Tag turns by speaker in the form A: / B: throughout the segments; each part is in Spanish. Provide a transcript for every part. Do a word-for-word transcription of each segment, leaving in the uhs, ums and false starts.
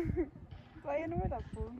A: Todavía no me la pongo.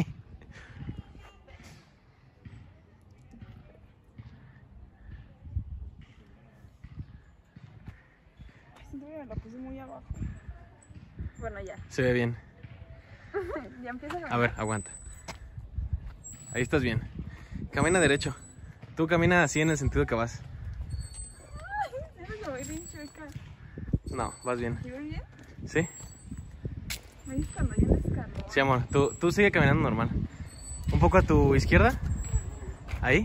A: Ay, siento que me la puse muy abajo. Bueno, ya.
B: Se ve bien.
A: Ya empieza a
B: A ver, aguanta. Ahí estás bien. Camina derecho. Tú camina así en el sentido que vas.
A: Ay, ya me voy bien chueca.
B: No, vas bien.
A: ¿Sí voy bien?
B: ¿Sí?
A: Me dices cuando hay un escalón.
B: Sí, amor. Tú, tú sigue caminando normal. Un poco a tu izquierda. Ahí.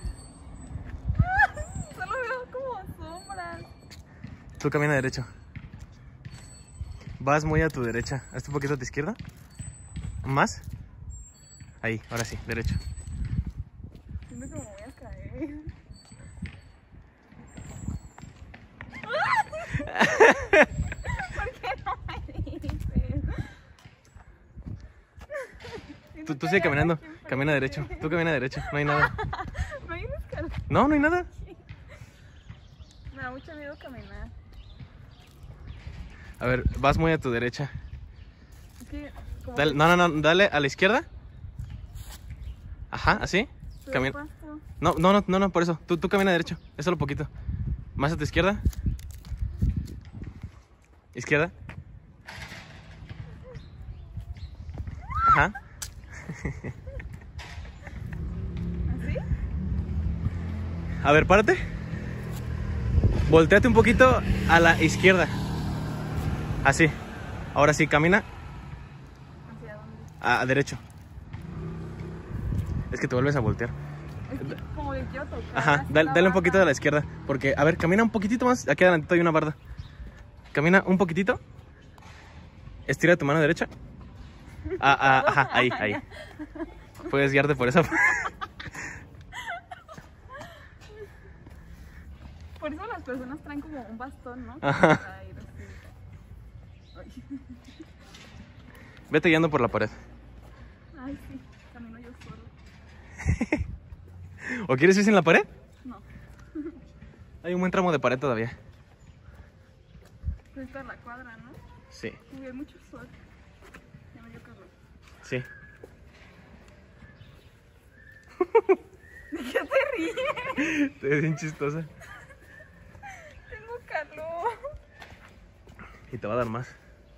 A: Solo veo como sombras.
B: Tú camina derecho. Vas muy a tu derecha. Hazte un poquito a tu izquierda. ¿Más? Ahí, ahora sí, derecho.
A: Siento que me voy a caer. ¿Por qué no me dices?
B: Tú, tú sigue caminando. Camina derecho. Tú camina derecho. No hay nada.
A: ¿No hay un escalón?
B: No, no hay nada.
A: Me da mucho miedo caminar.
B: A ver, vas muy a tu derecha.
A: Es que como
B: Dale, no, no, no, dale a la izquierda. Ajá, así.
A: que
B: Camina.
A: pasto.
B: No, no, no, no, no, por eso. Tú, tú camina derecho. Es solo poquito. Más a tu izquierda. Izquierda. Ajá.
A: ¿Así?
B: A ver, párate. Volteate un poquito a la izquierda. Así. Ahora sí, camina
A: ¿Hacia dónde?
B: a, a derecho. Es que te vuelves a voltear.
A: Es que como le quiero tocar.
B: Ajá,
A: así
B: dale,
A: la
B: dale un
A: barda.
B: poquito a la izquierda. Porque, a ver, camina un poquitito más. Aquí adelantito hay una barda. Camina un poquitito. Estira tu mano derecha. Ah, ah, ajá, ahí, ahí. Puedes guiarte por esa.
A: Por eso las personas traen como un bastón, ¿no?
B: Ajá.
A: Para ir así. Ay.
B: Vete guiando por la pared.
A: Ay, sí, camino yo solo.
B: ¿O quieres ir sin la pared?
A: No,
B: Hay un buen tramo de pared todavía.
A: pues esta es la cuadra, ¿no?
B: Sí,
A: Uy, hay mucho sol. Ya me dio calor.
B: sí.
A: ¿De qué te ríes?
B: Te ves bien chistosa.
A: Tengo calor.
B: Y te va a dar más.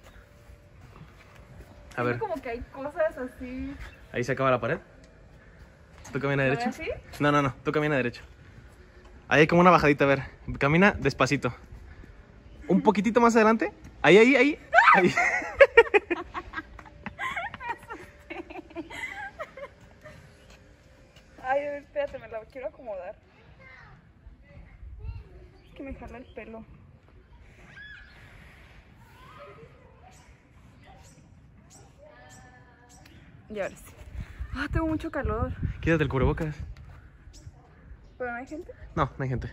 B: A
A: Siento
B: ver,
A: como que hay cosas así.
B: ahí se acaba la pared. ¿Tú camina
A: ¿Lo
B: derecho?
A: ves así?
B: No, no, no, tú camina derecho. Ahí hay como una bajadita, a ver. Camina despacito. Un poquitito más adelante. Ahí, ahí, ahí. ahí.
A: Ay, a ver, espérate, me la quiero acomodar. Es que me jala el pelo. Y ahora sí. Ah, tengo mucho calor.
B: Quítate el cubrebocas.
A: ¿Pero no hay gente?
B: No, no hay gente.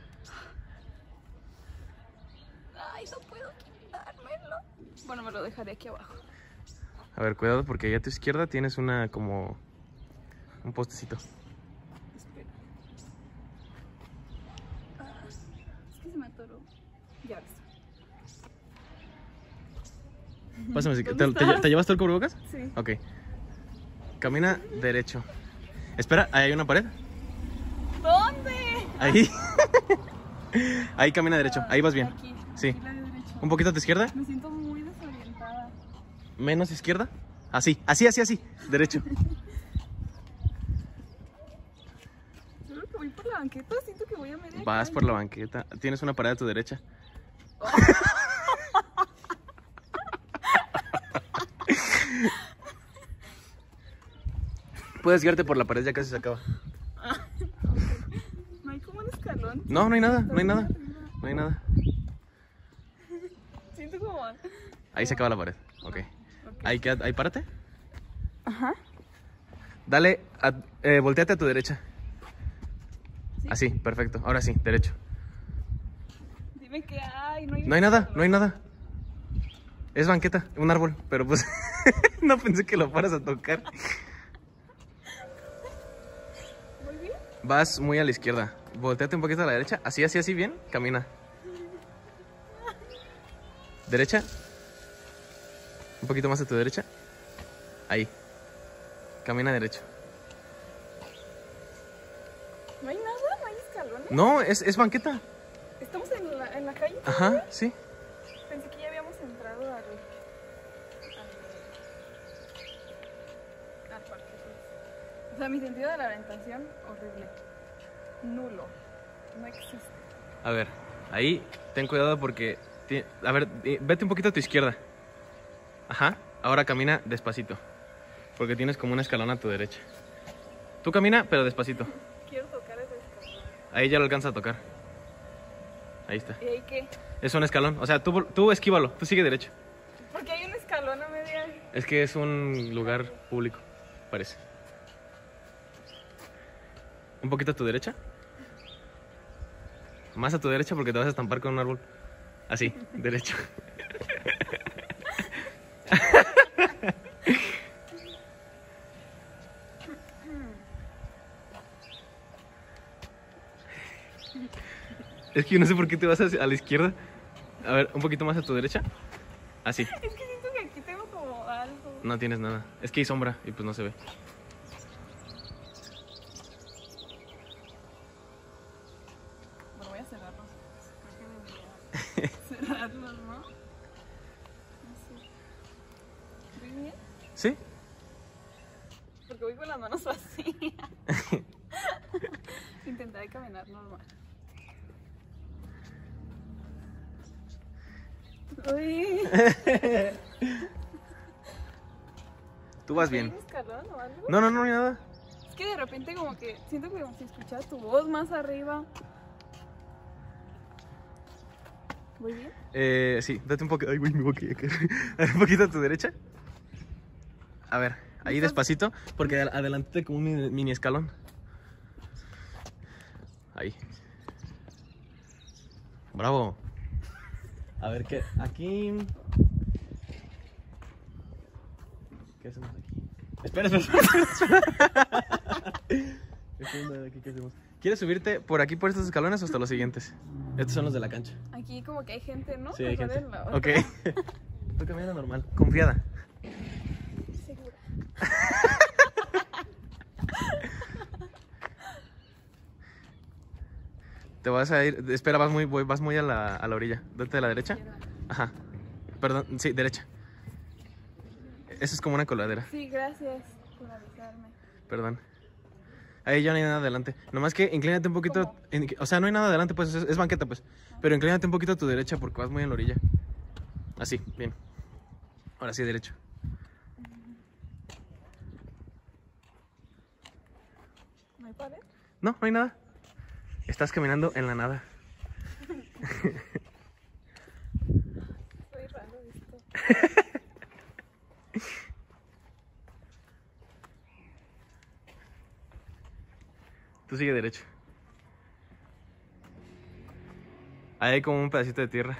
A: Ay, no puedo quitármelo. Bueno, me lo dejaré aquí abajo.
B: A ver, cuidado porque ahí a tu izquierda tienes una como... un postecito.
A: Espera. Ah, es que se me atoró. Ya ahora sí.
B: Pásame, si- ¿te,
A: ¿Dónde
B: te,
A: estás?
B: te llevas tú el cubrebocas?
A: Sí.
B: Ok. Camina derecho. Espera, ahí hay una pared.
A: ¿Dónde?
B: Ahí. Ahí camina derecho. Ahí vas bien.
A: Aquí.
B: Sí.
A: Aquí la de derecha.
B: Un poquito a tu izquierda.
A: Me siento muy desorientada.
B: Menos izquierda. Así, así, así, así. Derecho.
A: Solo que voy por la banqueta, siento que voy a media
B: Vas
A: calle.
B: por la banqueta. Tienes una pared a tu derecha. Puedes guiarte por la pared, ya casi se acaba.
A: No hay como un escalón.
B: No, no hay nada, no hay nada. No hay nada.
A: Siento como...
B: Ahí se acaba la pared. Ok.
A: Ok.
B: Ahí, queda, ahí párate.
A: Ajá.
B: Dale, a, eh, volteate a tu derecha.
A: ¿Sí?
B: Así, perfecto. Ahora sí, derecho.
A: Dime que hay, no hay
B: No hay nada, no hay nada. Es banqueta, un árbol, pero pues no pensé que lo fueras a tocar.
A: ¿Muy bien?
B: Vas muy a la izquierda. Volteate un poquito a la derecha. Así, así, así, bien. Camina. Derecha. Un poquito más a tu derecha. Ahí. Camina derecho.
A: ¿No hay nada? ¿No hay escalones?
B: No, es, es banqueta.
A: ¿Estamos en la, en la calle?
B: Ajá, sí.
A: Pensé que ya habíamos entrado al... al, al parque. Pues. O sea, mi sentido de la orientación, horrible. Nulo. No existe.
B: A ver, ahí ten cuidado porque... ti- A ver, eh, vete un poquito a tu izquierda. Ajá, ahora camina despacito. Porque tienes como un escalón a tu derecha. Tú camina, pero despacito.
A: Quiero tocar ese escalón.
B: Ahí ya lo alcanza a tocar. Ahí está.
A: ¿Y ahí qué?
B: Es un escalón. O sea, tú, tú esquívalo, tú sigue derecho.
A: Porque hay un escalón a media...
B: Es que es un lugar público, parece. Un poquito a tu derecha. Más a tu derecha porque te vas a estampar con un árbol. Así, derecho. Es que yo no sé por qué te vas hacia- a la izquierda. A ver, un poquito más a tu derecha. Así.
A: Es que siento que aquí tengo como algo.
B: No tienes nada. Es que hay sombra y pues no se ve.
A: Bueno, voy a cerrarlos. Creo que debería cerrarlos, ¿no? No sé. ¿Muy bien?
B: ¿Sí?
A: Porque voy con las manos vacías. Intentaré caminar normal. Uy.
B: Tú vas
A: ¿Hay
B: bien.
A: un escalón o algo?
B: No, no, no, ni nada.
A: Es que de repente como que siento que como si escuchara tu voz más arriba. ¿Voy bien?
B: Eh, sí, date un poco. Ay, güey, me voy a caer. Un poquito a tu derecha. A ver, ahí despacito, porque ad- adelante como un mini, mini escalón. Ahí. Bravo. A ver, ¿qué? Aquí. ¿Qué hacemos aquí? Espera, espera, espera. Espera, aquí, ¿qué hacemos? ¿Quieres subirte por aquí, por estos escalones o hasta los siguientes? Estos son los de la cancha.
A: Aquí como que hay gente, ¿no?
B: Sí, hay
A: Mejor
B: gente.
A: en la
B: Ok.
A: otra.
B: Tú camina normal, confiada.
A: Segura.
B: Te vas a ir. Espera, vas muy, voy- vas muy a la, a la orilla. Date de la derecha. Ajá. Perdón, sí, derecha. Eso es como una coladera.
A: Sí, gracias por avisarme.
B: Perdón. Ahí ya no hay nada adelante. Nomás que inclínate un poquito.
A: ¿Cómo?
B: in- o sea, no hay nada adelante, pues es, es banqueta, pues. Pero inclínate un poquito a tu derecha porque vas muy en la orilla. Así, bien. Ahora sí, derecho.
A: ¿No hay pared?
B: No, no hay nada. Estás caminando en la nada.
A: Soy raro esto.
B: Tú sigue derecho. Ahí hay como un pedacito de tierra.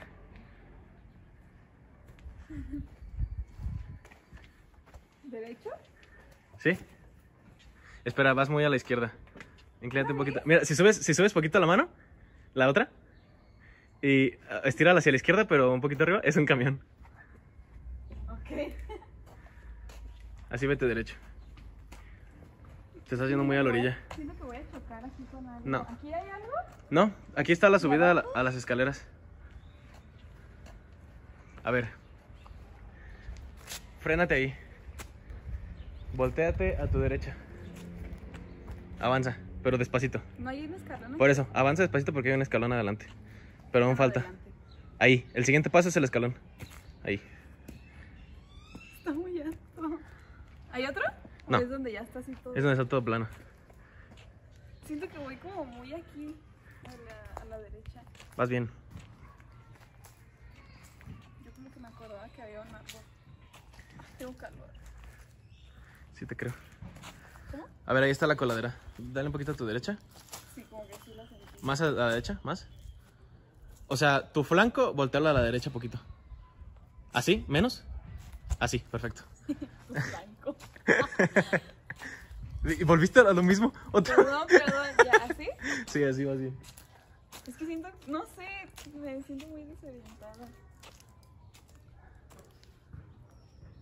A: ¿Derecho?
B: ¿Sí? Espera, vas muy a la izquierda. Inclínate un poquito. Mira, si subes, si subes poquito la mano, la otra, y ah, estírala hacia la izquierda, pero un poquito arriba, es un camión.
A: Ok.
B: Así vete derecho. Te estás yendo muy a la orilla.
A: Siento que voy a chocar aquí con algo.
B: No.
A: ¿Aquí hay algo?
B: No, aquí está la subida a, la- a las escaleras. A ver. Frénate ahí. Voltéate a tu derecha. Avanza, pero despacito.
A: ¿No hay un escalón?
B: Por eso, avanza despacito porque hay un escalón adelante. Pero aún falta.
A: Adelante.
B: Ahí, el siguiente paso es el escalón. Ahí.
A: Está muy alto. ¿Hay otro? ¿O
B: No.
A: es donde ya está así todo?
B: Es donde está todo plano.
A: Siento que voy como muy aquí, a la, a la derecha.
B: Vas bien.
A: Yo como que me acordaba que había un árbol. Tengo calor.
B: Sí te creo.
A: ¿Cómo?
B: A ver, ahí está la coladera. Dale un poquito a tu derecha.
A: Sí, como que sí la sentí.
B: Más a la derecha, más. O sea, tu flanco, voltearlo a la derecha poquito. ¿Así? ¿Menos? Así, perfecto.
A: Blanco.
B: ¿Y volviste a lo mismo? ¿Otra?
A: Perdón, perdón, ¿ya así?
B: Sí, así vas bien.
A: Es que siento, no sé, me siento muy desorientada.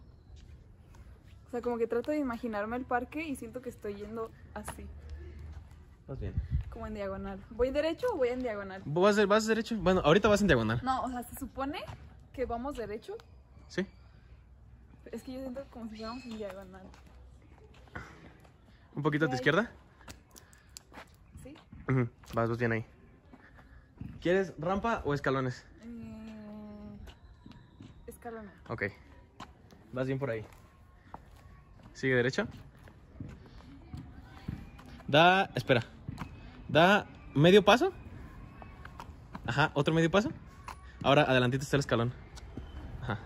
A: O sea, como que trato de imaginarme el parque y siento que estoy yendo así,
B: Vas bien.
A: como en diagonal. ¿Voy derecho o voy en diagonal?
B: ¿Vas, de- ¿Vas derecho? Bueno, ahorita vas en diagonal.
A: No, o sea, se supone que vamos derecho.
B: ¿Sí?
A: Es que yo siento como si fuéramos en diagonal.
B: ¿Un poquito a tu
A: Ahí.
B: izquierda?
A: ¿Sí?
B: Ujú, Vas, vas bien ahí. ¿Quieres rampa o escalones?
A: Eh... Escalón.
B: Ok. Vas bien por ahí. Sigue derecho. Da, espera. Da medio paso. Ajá, otro medio paso. Ahora adelantito está el escalón. Ajá.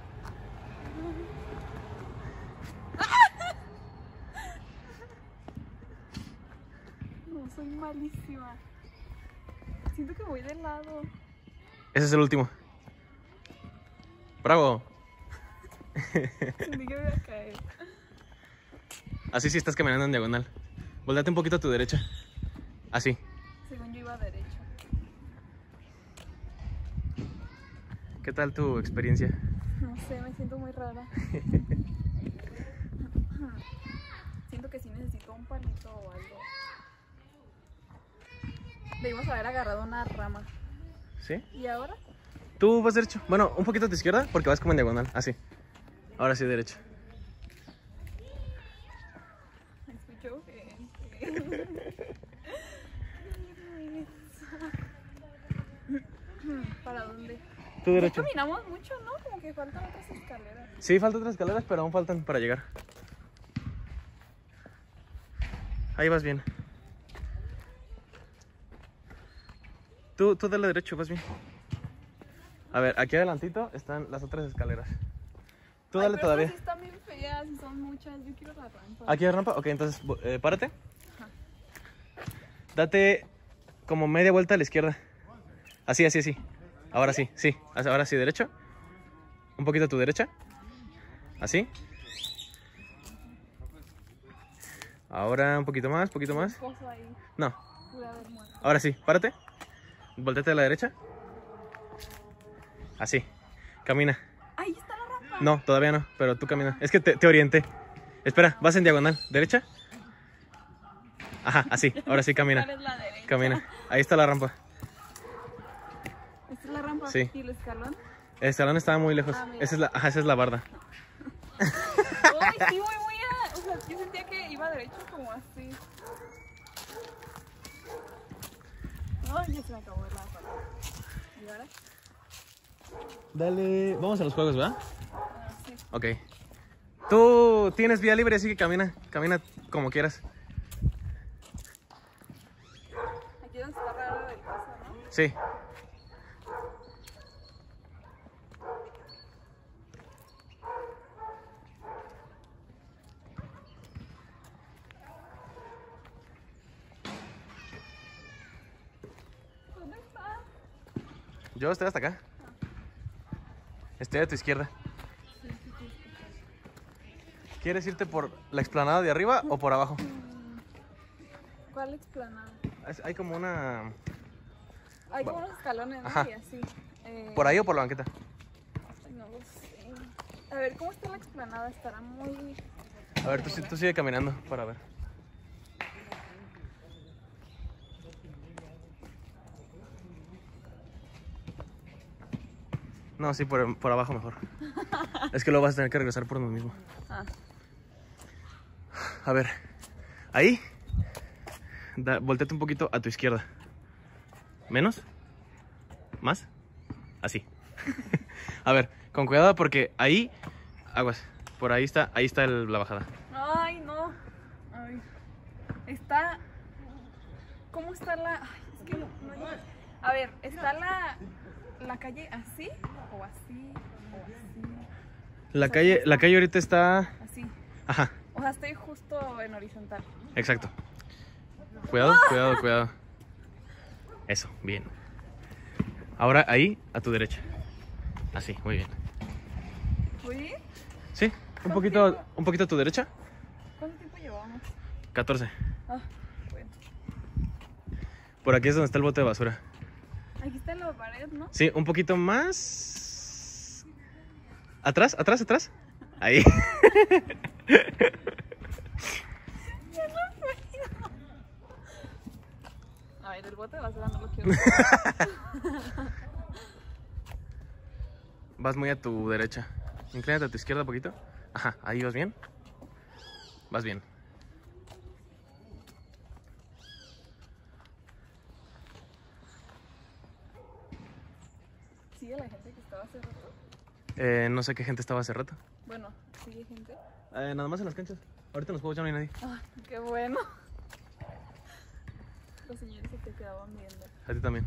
A: No, soy malísima. Siento que voy de lado.
B: Ese es el último. Bravo.
A: Sentí que me iba a caer.
B: Así sí estás caminando en diagonal. Volteate un poquito a tu derecha. Así.
A: Según yo iba derecho.
B: ¿Qué tal tu experiencia?
A: No sé, me siento muy rara. Siento que sí necesito un palito o algo. Debimos haber agarrado una rama.
B: ¿Sí?
A: ¿Y ahora?
B: Tú vas derecho. Bueno, un poquito a tu izquierda porque vas como en diagonal. Así. Ahora sí, derecho.
A: Escucho gente. ¿Para dónde?
B: Tú
A: Ya
B: derecho.
A: caminamos mucho, ¿no? Como que faltan otras escaleras.
B: Sí, faltan otras escaleras, pero aún faltan para llegar. Ahí vas bien. Tú, tú dale derecho, vas bien. A ver, aquí adelantito están las otras escaleras. Tú
A: Ay,
B: dale
A: pero
B: todavía.
A: estas sí están bien feas y son muchas. Yo quiero la rampa.
B: ¿Aquí hay rampa? Ok, entonces eh, párate.
A: Ajá.
B: Date como media vuelta a la izquierda. Así, así, así. Ahora sí, sí. Ahora sí, derecho. Un poquito a tu derecha. Así. Ahora un poquito más, poquito más.
A: Pozo ahí.
B: No.
A: Pude haber muerto.
B: Ahora sí, párate. Volteate a la derecha. Así. Camina.
A: Ahí está la rampa.
B: No, todavía no, pero tú camina. Es que te, te orienté. Espera, vas en diagonal. ¿Derecha? Ajá, así. Ahora sí, camina.
A: ¿Cuál es la derecha?
B: Camina. Ahí está la rampa.
A: ¿Esta es la rampa?
B: Sí.
A: ¿Y el escalón?
B: El escalón estaba muy lejos.
A: Ah, mira.
B: Esa es la, ajá, esa es la barda.
A: Ay, sí, voy, voy a... O sea, yo sentía que iba derecho como así. Ay, ya se me acabó la palabra. ¿Y ahora?
B: Dale. Vamos a los juegos, ¿verdad?
A: Ah, sí.
B: Ok. Tú tienes vía libre, así que camina. Camina como quieras.
A: Aquí es donde está raro del paso, ¿no?
B: Sí.
A: ¿Dónde está?
B: Yo estoy hasta acá. Estoy a tu izquierda.
A: Sí, sí, sí, sí.
B: ¿Quieres irte por la explanada de arriba o por abajo?
A: ¿Cuál explanada?
B: Es- Hay como una...
A: Hay como unos escalones, ¿no?
B: Ajá.
A: Y así. Eh,
B: ¿Por ahí o por la banqueta?
A: ay, no lo sé. A ver, ¿cómo está la explanada? Estará muy...
B: A ver, tú, sí- tú sigue caminando para ver. No, sí, por, por abajo mejor. Es que luego vas a tener que regresar por donde mismo.
A: Ah,
B: A ver, ahí. Da, volteate un poquito a tu izquierda. ¿Menos? ¿Más? Así. A ver, con cuidado porque ahí... Aguas. Por ahí está, ahí está el- la bajada.
A: ay, no. Ay. Está... ¿Cómo está la...? Ay, es que no, no hay- A ver, ¿está la, la calle así? ¿O así? ¿O así?
B: La calle, la calle ahorita está...
A: Así.
B: Ajá,
A: O sea, estoy justo en horizontal.
B: exacto. Cuidado, cuidado, cuidado. Eso, bien. Ahora ahí, a tu derecha. Así, muy bien.
A: ¿Voy bien?
B: Sí, un
A: ¿Cuánto
B: poquito,
A: tiempo?
B: un poquito a tu derecha.
A: ¿Cuánto tiempo llevamos?
B: catorce.
A: Ah, bueno.
B: Por aquí es donde está el bote de basura.
A: Aquí está la pared, ¿no?
B: Sí, un poquito más. Atrás, atrás, atrás. Ahí.
A: Ya no puedo. A ver, el bote de basura no lo quiero.
B: Vas muy a tu derecha. Inclínate a tu izquierda un poquito. Ajá, ahí vas bien. Vas bien.
A: ¿Sigue la gente que estaba hace rato?
B: Eh, no sé qué gente estaba hace rato.
A: Bueno, ¿sigue gente?
B: Eh, nada más en las canchas. Ahorita en los juegos ya no hay nadie.
A: Ay, qué bueno. Los señores se te quedaban viendo.
B: A ti también.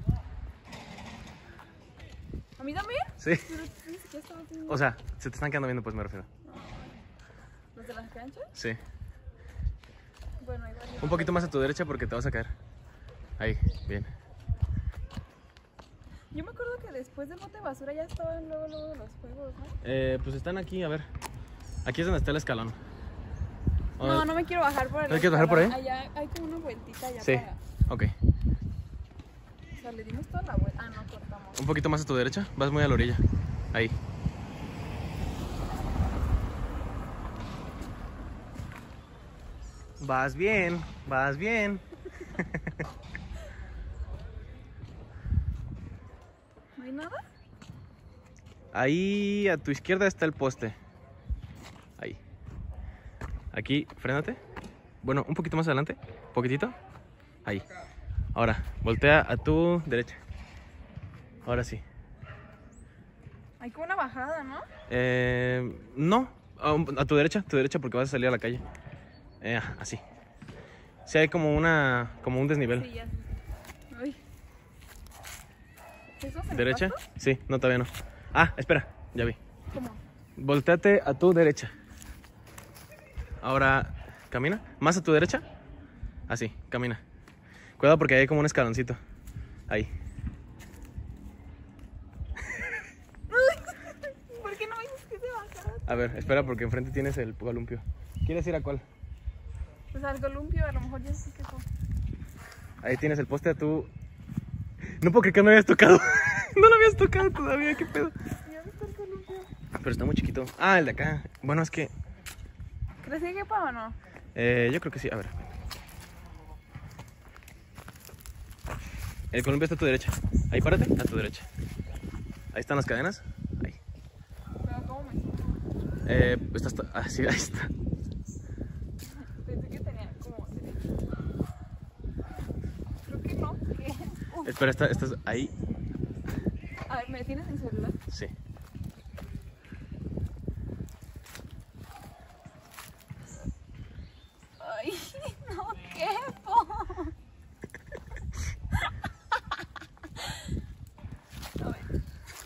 A: ¿A mí también?
B: Sí.
A: Pero tú ni siquiera estabas viendo.
B: O sea, se te están quedando viendo, pues me refiero.
A: ¿Los de las canchas?
B: Sí.
A: Bueno, hay varios.
B: Un poquito más a tu derecha porque te vas a caer. Ahí, bien.
A: Yo me acuerdo que después del bote de basura ya estaban luego, luego de los juegos, ¿no?
B: Eh, pues están aquí, a ver. Aquí es donde está el escalón. O-
A: No, no me quiero bajar por el
B: ¿No quieres bajar por ahí?
A: escalón. Allá hay como una vueltita allá
B: Sí,
A: para...
B: ok.
A: O sea, le dimos toda la vuelta. Ah, no, cortamos.
B: Un poquito más a tu derecha. Vas muy a la orilla. Ahí. Vas bien, vas bien.
A: ¿No hay nada?
B: Ahí a tu izquierda está el poste. Ahí. Aquí, frénate. Bueno, un poquito más adelante. Poquitito. Ahí. Ahora, voltea a tu derecha. Ahora sí.
A: Hay como una bajada, ¿no?
B: Eh, no, a, un- a tu derecha, tu derecha porque vas a salir a la calle. Eh, así. Sí, hay como una, como un desnivel.
A: Sí, ya. Uy. ¿Eso se me
B: ¿Derecha?
A: pasa?
B: Sí, no, todavía no. Ah, espera, ya vi.
A: ¿Cómo?
B: Volteate a tu derecha. Ahora, camina. ¿Más a tu derecha? Así, camina. Cuidado porque hay como un escaloncito. Ahí.
A: ¿Por qué no me dices que se bajara?
B: A ver, espera porque enfrente tienes el columpio. ¿Quieres ir a cuál?
A: Pues al columpio, a lo mejor ya sí que fue.
B: Ahí tienes el poste a tu... No puedo creer que no habías tocado. No lo habías tocado todavía, qué pedo.
A: ¿Ya viste el columpio?
B: Pero está muy chiquito. Ah, el de acá. Bueno, es que...
A: ¿Crees que quepa o no?
B: Eh, yo creo que sí, a ver. El columpio está a tu derecha. Ahí párate, a tu derecha. Ahí están las cadenas. Ahí.
A: Pero ¿cómo me siento?
B: Eh, está hasta... Ah, sí, ahí está.
A: Pensé que tenía como derecho. Creo que no. ¿Qué? Uf.
B: Espera, está, estás ahí.
A: A ver, ¿me tienes mi celular?
B: Sí.
A: Ay, no quepo. A ver.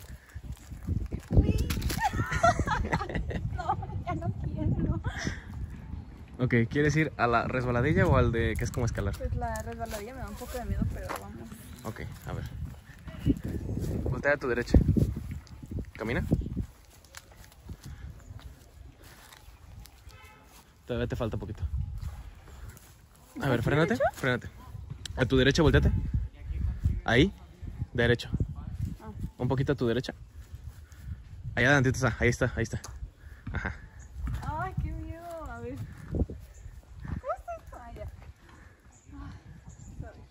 A: Uy. No, ya no quiero.
B: Ok, ¿quieres ir a la resbaladilla o al de que es como escalar?
A: Pues la resbaladilla me da un poco de miedo, pero vamos.
B: Ok, a ver. Voltea a tu derecha. Camina. Todavía te falta poquito. A ver,
A: ¿Aquí
B: frénate,
A: derecho?
B: frénate. A tu derecha, volteate. Ahí, derecho.
A: Ah.
B: Un poquito a tu derecha. Allá adelantito está, ahí está, ahí está. Ajá.
A: Ay, qué miedo. A ver. ¿Cómo está esto? Ah, ya. Ay, a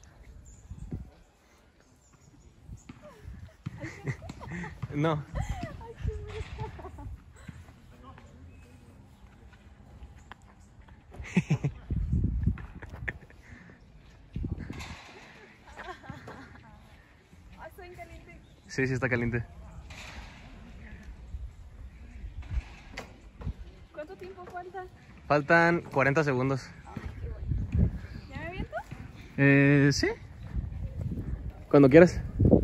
A: ver.
B: No.
A: Ay, qué miedo. Ay, estoy caliente.
B: Sí, sí está caliente.
A: ¿Cuánto tiempo falta?
B: Faltan cuarenta segundos.
A: ¿Ya me aviento?
B: Eh, sí. Cuando quieras.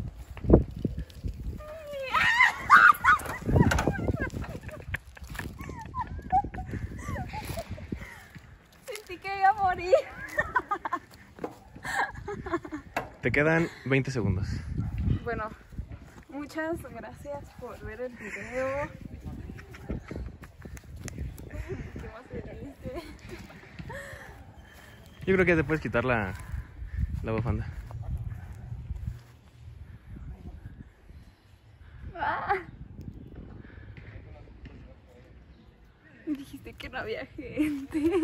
A: Sentí que iba a morir.
B: Te quedan veinte segundos.
A: Bueno, muchas gracias por ver el video. ¿Qué más se dice?
B: Yo creo que ya te puedes quitar la, la bufanda.
A: Ah. Dije, dijiste que no había gente.